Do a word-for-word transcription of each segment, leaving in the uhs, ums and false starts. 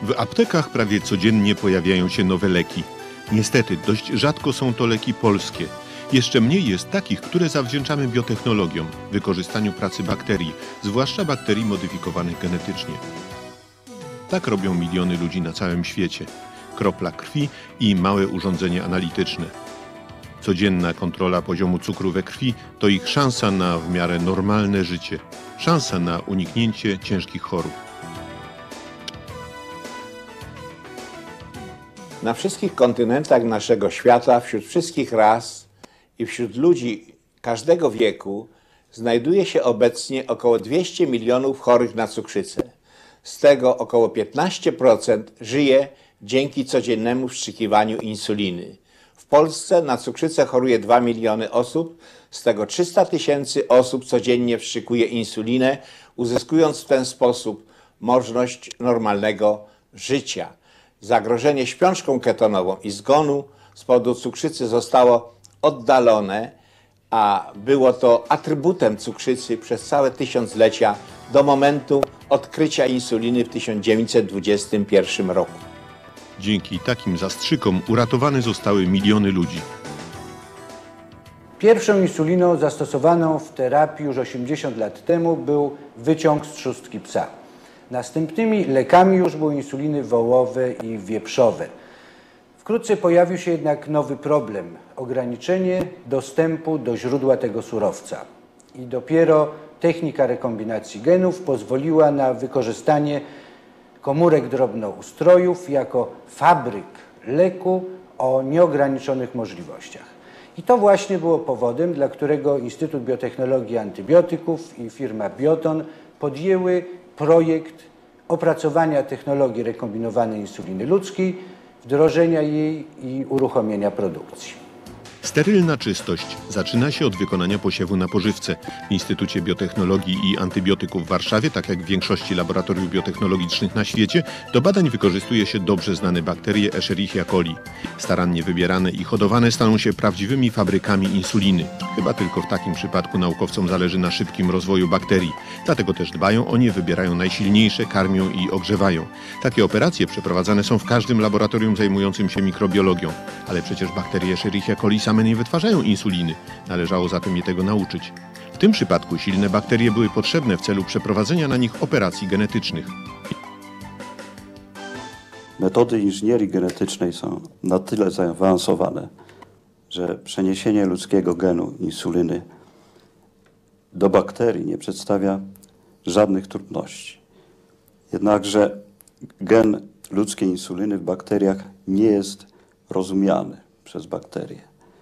W aptekach prawie codziennie pojawiają się nowe leki. Niestety dość rzadko są to leki polskie. Jeszcze mniej jest takich, które zawdzięczamy biotechnologiom, wykorzystaniu pracy bakterii, zwłaszcza bakterii modyfikowanych genetycznie. Tak robią miliony ludzi na całym świecie. Kropla krwi i małe urządzenie analityczne. Codzienna kontrola poziomu cukru we krwi to ich szansa na w miarę normalne życie. Szansa na uniknięcie ciężkich chorób. Na wszystkich kontynentach naszego świata, wśród wszystkich ras i wśród ludzi każdego wieku znajduje się obecnie około dwieście milionów chorych na cukrzycę. Z tego około piętnaście procent żyje dzięki codziennemu wstrzykiwaniu insuliny. W Polsce na cukrzycę choruje dwa miliony osób, z tego trzysta tysięcy osób codziennie wstrzykuje insulinę, uzyskując w ten sposób możliwość normalnego życia. Zagrożenie śpiączką ketonową i zgonu z powodu cukrzycy zostało oddalone, a było to atrybutem cukrzycy przez całe tysiąclecia do momentu odkrycia insuliny w tysiąc dziewięćset dwudziestym pierwszym roku. Dzięki takim zastrzykom uratowane zostały miliony ludzi. Pierwszą insuliną zastosowaną w terapii już osiemdziesiąt lat temu był wyciąg z trzustki psa. Następnymi lekami już były insuliny wołowe i wieprzowe. Wkrótce pojawił się jednak nowy problem – ograniczenie dostępu do źródła tego surowca. I dopiero technika rekombinacji genów pozwoliła na wykorzystanie komórek drobnoustrojów jako fabryk leku o nieograniczonych możliwościach. I to właśnie było powodem, dla którego Instytut Biotechnologii Antybiotyków i firma Bioton podjęły projekt opracowania technologii rekombinowanej insuliny ludzkiej, wdrożenia jej i uruchomienia produkcji. Sterylna czystość zaczyna się od wykonania posiewu na pożywce. W Instytucie Biotechnologii i Antybiotyków w Warszawie, tak jak w większości laboratoriów biotechnologicznych na świecie, do badań wykorzystuje się dobrze znane bakterie Escherichia coli. Starannie wybierane i hodowane staną się prawdziwymi fabrykami insuliny. Chyba tylko w takim przypadku naukowcom zależy na szybkim rozwoju bakterii. Dlatego też dbają o nie, wybierają najsilniejsze, karmią i ogrzewają. Takie operacje przeprowadzane są w każdym laboratorium zajmującym się mikrobiologią. Ale przecież bakterie Escherichia coli same nie wytwarzają insuliny. Należało zatem je tego nauczyć. W tym przypadku silne bakterie były potrzebne w celu przeprowadzenia na nich operacji genetycznych. Metody inżynierii genetycznej są na tyle zaawansowane, że przeniesienie ludzkiego genu insuliny do bakterii nie przedstawia żadnych trudności. Jednakże gen ludzkiej insuliny w bakteriach nie jest rozumiany przez bakterie.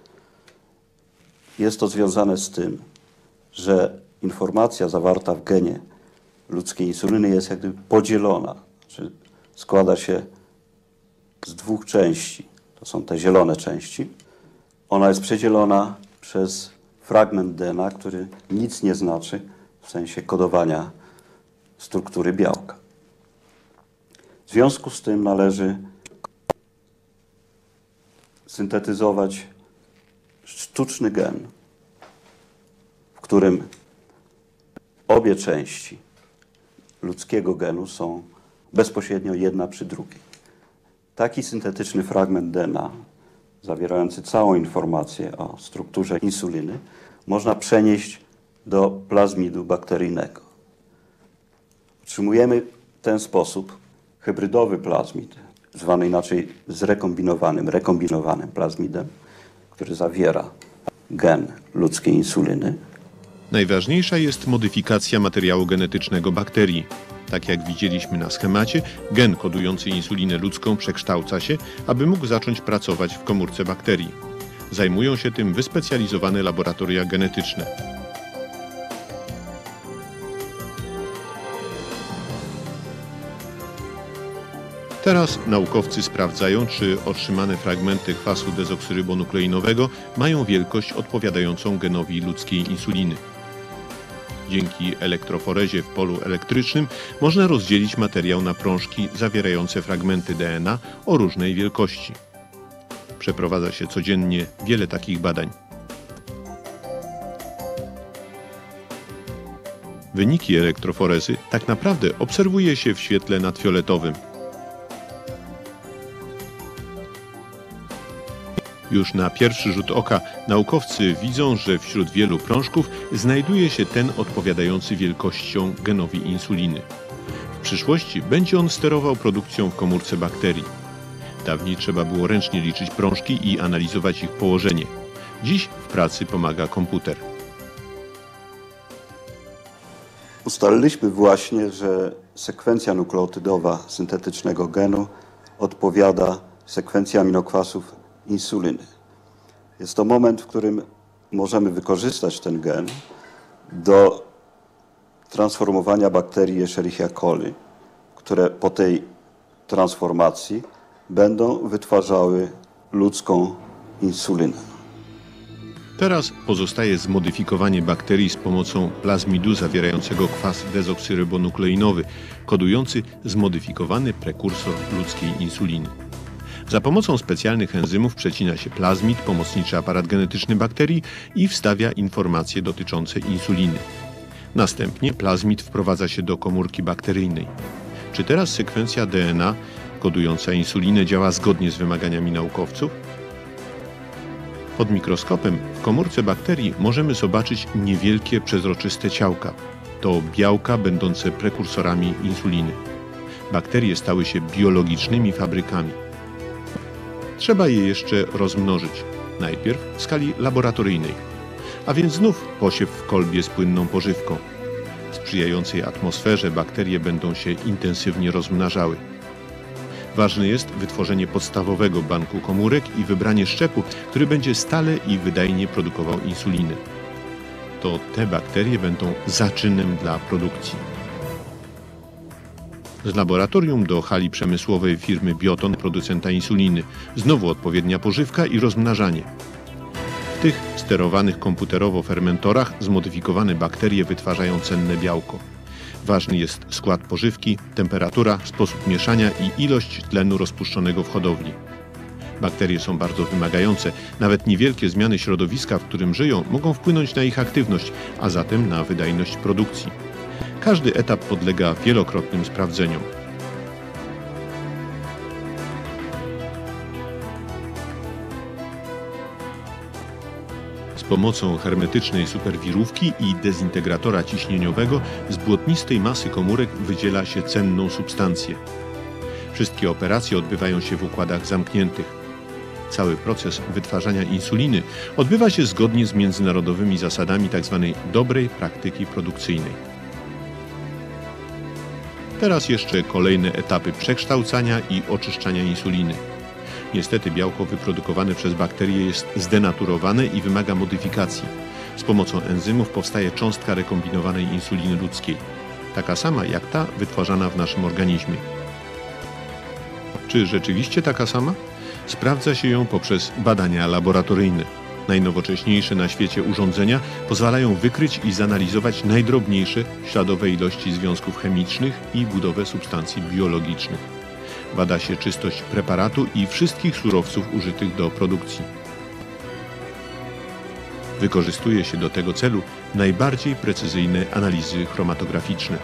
Jest to związane z tym, że informacja zawarta w genie ludzkiej insuliny jest jak gdyby podzielona, czyli składa się z dwóch części. To są te zielone części. Ona jest przedzielona przez fragment D N A, który nic nie znaczy w sensie kodowania struktury białka. W związku z tym należy syntetyzować sztuczny gen, w którym obie części ludzkiego genu są bezpośrednio jedna przy drugiej. Taki syntetyczny fragment D N A, zawierający całą informację o strukturze insuliny, można przenieść do plazmidu bakteryjnego. Otrzymujemy w ten sposób hybrydowy plazmid, zwany inaczej zrekombinowanym, rekombinowanym plazmidem, który zawiera gen ludzkiej insuliny. Najważniejsza jest modyfikacja materiału genetycznego bakterii. Tak jak widzieliśmy na schemacie, gen kodujący insulinę ludzką przekształca się, aby mógł zacząć pracować w komórce bakterii. Zajmują się tym wyspecjalizowane laboratoria genetyczne. Teraz naukowcy sprawdzają, czy otrzymane fragmenty kwasu dezoksyrybonukleinowego mają wielkość odpowiadającą genowi ludzkiej insuliny. Dzięki elektroforezie w polu elektrycznym można rozdzielić materiał na prążki zawierające fragmenty D N A o różnej wielkości. Przeprowadza się codziennie wiele takich badań. Wyniki elektroforezy tak naprawdę obserwuje się w świetle nadfioletowym. Już na pierwszy rzut oka naukowcy widzą, że wśród wielu prążków znajduje się ten odpowiadający wielkością genowi insuliny. W przyszłości będzie on sterował produkcją w komórce bakterii. Dawniej trzeba było ręcznie liczyć prążki i analizować ich położenie. Dziś w pracy pomaga komputer. Ustaliliśmy właśnie, że sekwencja nukleotydowa syntetycznego genu odpowiada sekwencji aminokwasów insuliny. Jest to moment, w którym możemy wykorzystać ten gen do transformowania bakterii Escherichia coli, które po tej transformacji będą wytwarzały ludzką insulinę. Teraz pozostaje zmodyfikowanie bakterii z pomocą plazmidu zawierającego kwas dezoksyrybonukleinowy, kodujący zmodyfikowany prekursor ludzkiej insuliny. Za pomocą specjalnych enzymów przecina się plazmid, pomocniczy aparat genetyczny bakterii i wstawia informacje dotyczące insuliny. Następnie plazmid wprowadza się do komórki bakteryjnej. Czy teraz sekwencja D N A kodująca insulinę działa zgodnie z wymaganiami naukowców? Pod mikroskopem w komórce bakterii możemy zobaczyć niewielkie, przezroczyste ciałka. To białka będące prekursorami insuliny. Bakterie stały się biologicznymi fabrykami. Trzeba je jeszcze rozmnożyć. Najpierw w skali laboratoryjnej. A więc znów posiew w kolbie z płynną pożywką. W sprzyjającej atmosferze bakterie będą się intensywnie rozmnażały. Ważne jest wytworzenie podstawowego banku komórek i wybranie szczepu, który będzie stale i wydajnie produkował insulinę. To te bakterie będą zaczynem dla produkcji. Z laboratorium do hali przemysłowej firmy Bioton, producenta insuliny. Znowu odpowiednia pożywka i rozmnażanie. W tych sterowanych komputerowo fermentorach zmodyfikowane bakterie wytwarzają cenne białko. Ważny jest skład pożywki, temperatura, sposób mieszania i ilość tlenu rozpuszczonego w hodowli. Bakterie są bardzo wymagające. Nawet niewielkie zmiany środowiska, w którym żyją, mogą wpłynąć na ich aktywność, a zatem na wydajność produkcji. Każdy etap podlega wielokrotnym sprawdzeniom. Z pomocą hermetycznej superwirówki i dezintegratora ciśnieniowego z błotnistej masy komórek wydziela się cenną substancję. Wszystkie operacje odbywają się w układach zamkniętych. Cały proces wytwarzania insuliny odbywa się zgodnie z międzynarodowymi zasadami tzw. dobrej praktyki produkcyjnej. Teraz jeszcze kolejne etapy przekształcania i oczyszczania insuliny. Niestety białko wyprodukowane przez bakterie jest zdenaturowane i wymaga modyfikacji. Z pomocą enzymów powstaje cząstka rekombinowanej insuliny ludzkiej. Taka sama jak ta wytwarzana w naszym organizmie. Czy rzeczywiście taka sama? Sprawdza się ją poprzez badania laboratoryjne. Najnowocześniejsze na świecie urządzenia pozwalają wykryć i zanalizować najdrobniejsze śladowe ilości związków chemicznych i budowę substancji biologicznych. Bada się czystość preparatu i wszystkich surowców użytych do produkcji. Wykorzystuje się do tego celu najbardziej precyzyjne analizy chromatograficzne.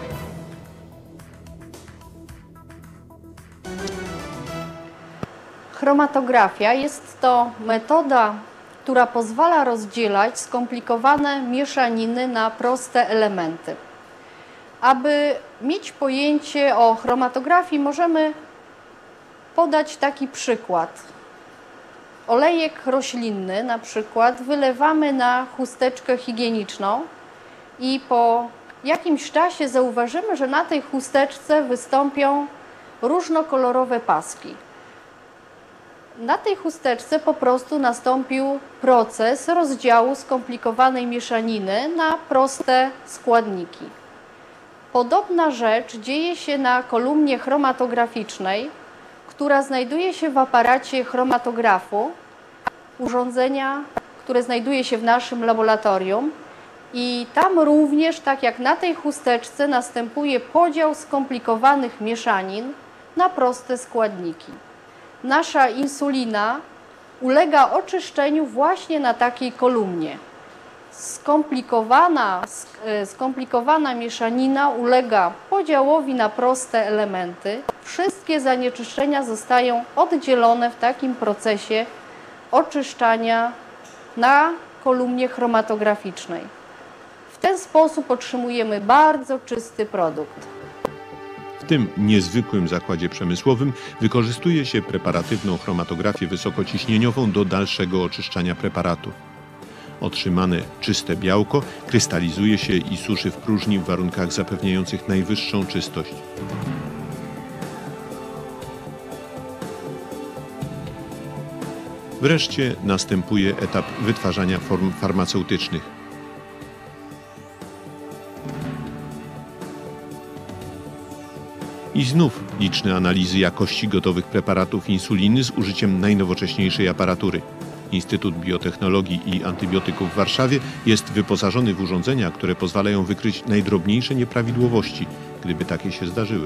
Chromatografia jest to metoda, która pozwala rozdzielać skomplikowane mieszaniny na proste elementy. Aby mieć pojęcie o chromatografii, możemy podać taki przykład. Olejek roślinny na przykład wylewamy na chusteczkę higieniczną i po jakimś czasie zauważymy, że na tej chusteczce wystąpią różnokolorowe paski. Na tej chusteczce po prostu nastąpił proces rozdziału skomplikowanej mieszaniny na proste składniki. Podobna rzecz dzieje się na kolumnie chromatograficznej, która znajduje się w aparacie chromatografu, urządzenia, które znajduje się w naszym laboratorium. I tam również, tak jak na tej chusteczce, następuje podział skomplikowanych mieszanin na proste składniki. Nasza insulina ulega oczyszczeniu właśnie na takiej kolumnie. Skomplikowana, skomplikowana mieszanina ulega podziałowi na proste elementy. Wszystkie zanieczyszczenia zostają oddzielone w takim procesie oczyszczania na kolumnie chromatograficznej. W ten sposób otrzymujemy bardzo czysty produkt. W tym niezwykłym zakładzie przemysłowym wykorzystuje się preparatywną chromatografię wysokociśnieniową do dalszego oczyszczania preparatów. Otrzymane czyste białko krystalizuje się i suszy w próżni w warunkach zapewniających najwyższą czystość. Wreszcie następuje etap wytwarzania form farmaceutycznych. I znów liczne analizy jakości gotowych preparatów insuliny z użyciem najnowocześniejszej aparatury. Instytut Biotechnologii i Antybiotyków w Warszawie jest wyposażony w urządzenia, które pozwalają wykryć najdrobniejsze nieprawidłowości, gdyby takie się zdarzyły.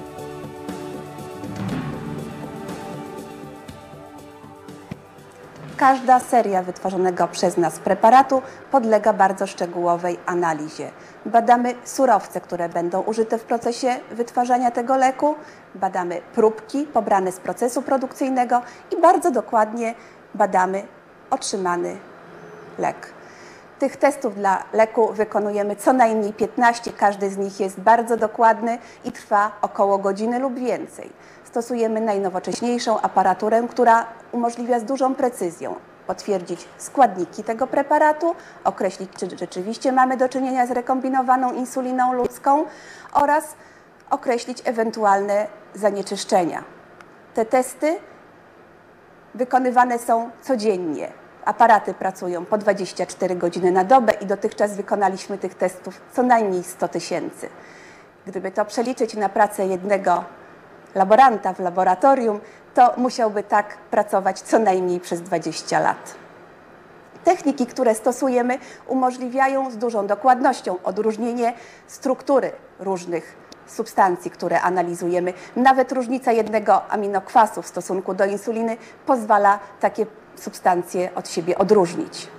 Każda seria wytworzonego przez nas preparatu podlega bardzo szczegółowej analizie. Badamy surowce, które będą użyte w procesie wytwarzania tego leku, badamy próbki pobrane z procesu produkcyjnego i bardzo dokładnie badamy otrzymany lek. Tych testów dla leku wykonujemy co najmniej piętnaście, każdy z nich jest bardzo dokładny i trwa około godziny lub więcej. Stosujemy najnowocześniejszą aparaturę, która umożliwia z dużą precyzją potwierdzić składniki tego preparatu, określić, czy rzeczywiście mamy do czynienia z rekombinowaną insuliną ludzką oraz określić ewentualne zanieczyszczenia. Te testy wykonywane są codziennie. Aparaty pracują po dwadzieścia cztery godziny na dobę i dotychczas wykonaliśmy tych testów co najmniej sto tysięcy. Gdyby to przeliczyć na pracę jednego laboranta w laboratorium, to musiałby tak pracować co najmniej przez dwadzieścia lat. Techniki, które stosujemy, umożliwiają z dużą dokładnością odróżnienie struktury różnych substancji, które analizujemy. Nawet różnica jednego aminokwasu w stosunku do insuliny pozwala takie substancje od siebie odróżnić.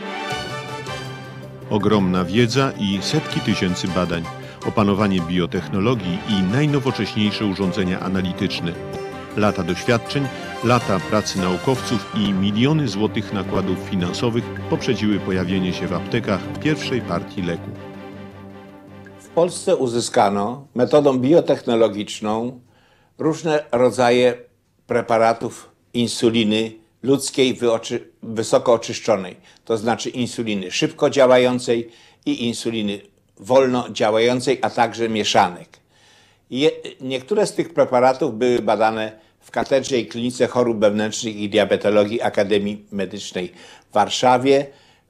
Ogromna wiedza i setki tysięcy badań, opanowanie biotechnologii i najnowocześniejsze urządzenia analityczne. Lata doświadczeń, lata pracy naukowców i miliony złotych nakładów finansowych poprzedziły pojawienie się w aptekach pierwszej partii leku. W Polsce uzyskano metodą biotechnologiczną różne rodzaje preparatów insuliny ludzkiej wysoko oczyszczonej, to znaczy insuliny szybko działającej i insuliny wolno działającej, a także mieszanek. Je, niektóre z tych preparatów były badane w Katedrze i Klinice Chorób Wewnętrznych i Diabetologii Akademii Medycznej w Warszawie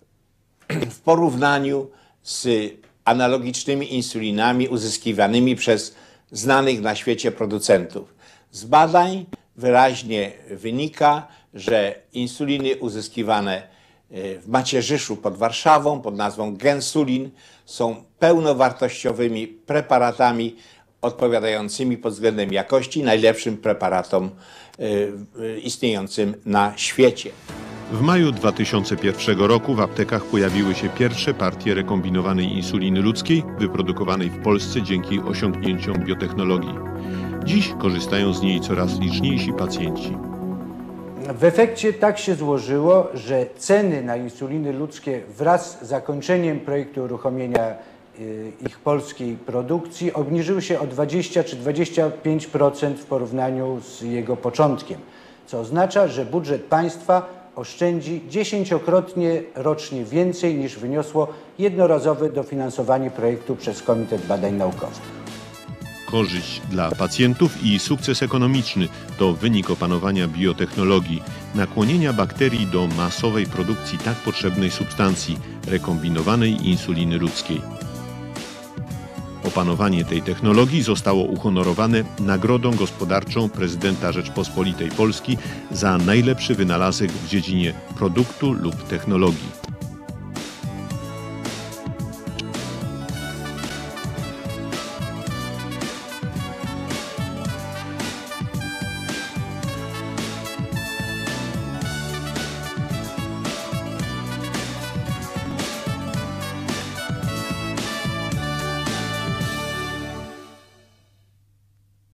w porównaniu z analogicznymi insulinami uzyskiwanymi przez znanych na świecie producentów. Z badań wyraźnie wynika, że insuliny uzyskiwane w macierzyszu pod Warszawą pod nazwą Gensulin są pełnowartościowymi preparatami odpowiadającymi pod względem jakości najlepszym preparatom y, istniejącym na świecie. W maju dwa tysiące pierwszego roku w aptekach pojawiły się pierwsze partie rekombinowanej insuliny ludzkiej wyprodukowanej w Polsce dzięki osiągnięciom biotechnologii. Dziś korzystają z niej coraz liczniejsi pacjenci. W efekcie tak się złożyło, że ceny na insuliny ludzkie wraz z zakończeniem projektu uruchomienia ich polskiej produkcji obniżyły się o dwadzieścia czy dwadzieścia pięć procent w porównaniu z jego początkiem, co oznacza, że budżet państwa oszczędzi dziesięciokrotnie rocznie więcej niż wyniosło jednorazowe dofinansowanie projektu przez Komitet Badań Naukowych. Korzyść dla pacjentów i sukces ekonomiczny to wynik opanowania biotechnologii, nakłonienia bakterii do masowej produkcji tak potrzebnej substancji, rekombinowanej insuliny ludzkiej. Opanowanie tej technologii zostało uhonorowane Nagrodą Gospodarczą Prezydenta Rzeczpospolitej Polski za najlepszy wynalazek w dziedzinie produktu lub technologii.